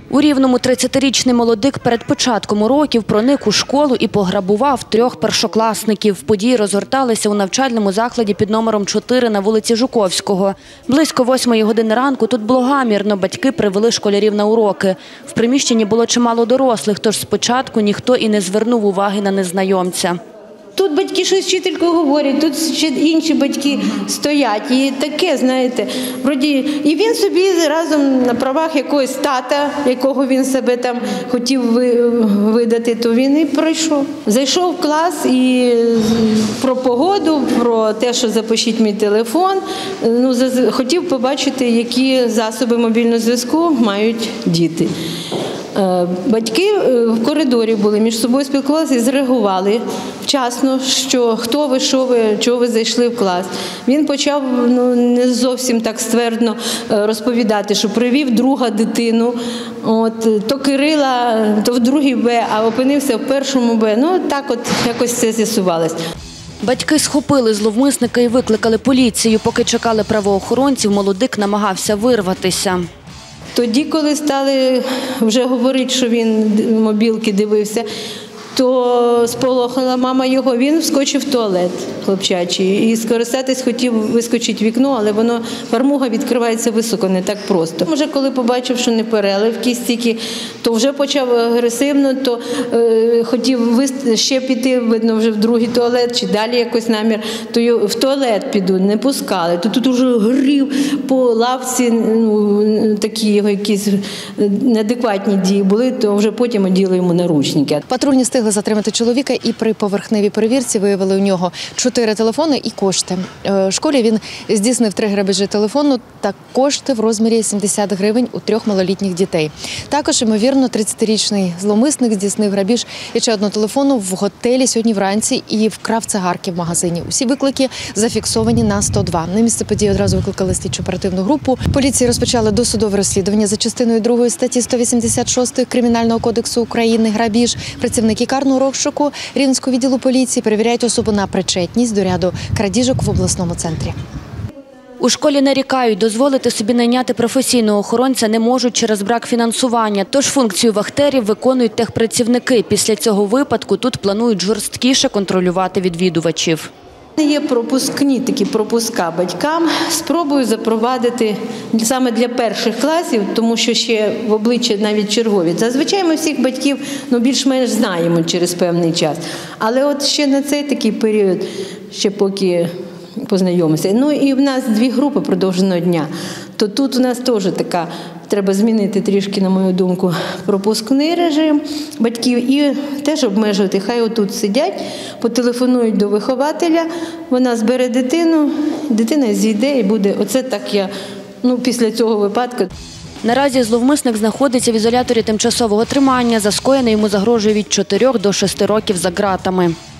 У Рівному 30-річний молодик перед початком уроків проник у школу і пограбував 3 першокласників. Події розгорталися у навчальному закладі під номером 4 на вулиці Жуковського. Близько 8 години ранку тут було гамірно, батьки привели школярів на уроки. В приміщенні було чимало дорослих, тож спочатку ніхто і не звернув уваги на незнайомця. Тут батьки щось вчителькою говорять, тут ще інші батьки стоять. І таке, знаєте, вроді, і він собі разом на правах якогось тата, якого він себе там хотів видати, то він і пройшов. Зайшов в клас і про погоду, про те, що запишіть мій телефон, хотів побачити, які засоби мобільного зв'язку мають діти. Батьки в коридорі були, між собою спілкувалися і зреагували вчасно, що хто ви, що ви, чого ви зайшли в клас. Він почав не зовсім так ствердно розповідати, що привів друга дитину, то Кирила, то в другій Б, а опинився в першому Б. Так от якось це з'ясувалось. Батьки схопили зловмисника і викликали поліцію. Поки чекали правоохоронців, молодик намагався вирватися. Тоді, коли стали вже говорити, що він мобілки дивився, то сполохала мама його, він вскочив в туалет хлопчачий і скористатись хотів вискочити в вікно, але фармуга відкривається високо, не так просто. Вже коли побачив, що не перелив кістки, то вже почав агресивно, то хотів ще піти, видно, вже в другий туалет, чи далі якось намір, то в туалет піду, не пускали. То тут вже грів по лавці, такі його якісь неадекватні дії були, то вже потім оділи йому наручники. Патрульні встигли затримати чоловіка і при поверхневій перевірці виявили у нього 4 телефони і кошти. В школі він здійснив 3 грабежі телефону та кошти в розмірі 70 гривень у 3 малолітніх дітей. Також, ймовірно, 30-річний зловмисник здійснив грабіж і ще одного телефону в готелі сьогодні вранці і вкрав цигарки в магазині. Усі виклики зафіксовані на 102. На місце події одразу викликали слідчо-оперативну групу. Поліції розпочали досудове розслідування за частиною 2 статті 186 Кримінального кодексу України «Грабіж». Працівники карного розшуку Рівненського відділу поліції перевіряють особу на причетність до ряду крадіжок в обласному центрі. У школі нарікають, дозволити собі найняти професійного охоронця не можуть через брак фінансування. Тож функцію вахтерів виконують техпрацівники. Після цього випадку тут планують жорсткіше контролювати відвідувачів. Є пропускні такі пропуска батькам. Спробую запровадити саме для перших класів, тому що ще в обличчя навіть чергові. Зазвичай ми всіх батьків більш-менш знаємо через певний час. Але от ще на цей такий період, ще поки познайомимося. І в нас 2 групи продовженого дня. То тут у нас теж така, треба змінити трішки, на мою думку, пропускний режим батьків і теж обмежувати. Хай отут сидять, потелефонують до вихователя, вона збере дитину, дитина зійде і буде. Оце так я, після цього випадку. Наразі зловмисник знаходиться в ізоляторі тимчасового тримання. За скоєне йому загрожує від 4 до 6 років за ґратами.